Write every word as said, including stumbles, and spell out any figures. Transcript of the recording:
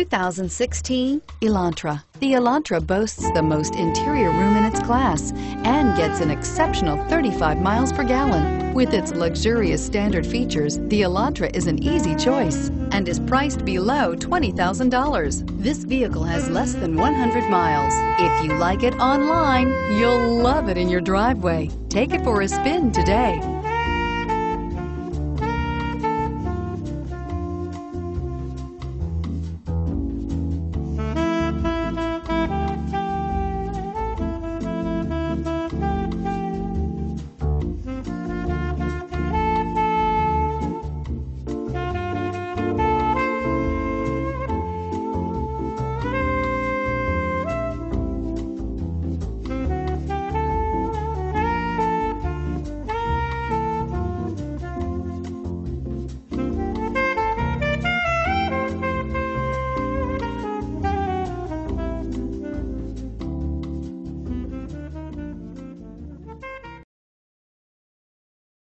two thousand sixteen Elantra. The Elantra boasts the most interior room in its class and gets an exceptional thirty-five miles per gallon. With its luxurious standard features, the Elantra is an easy choice and is priced below twenty thousand dollars. This vehicle has less than one hundred miles. If you like it online, you'll love it in your driveway. Take it for a spin today.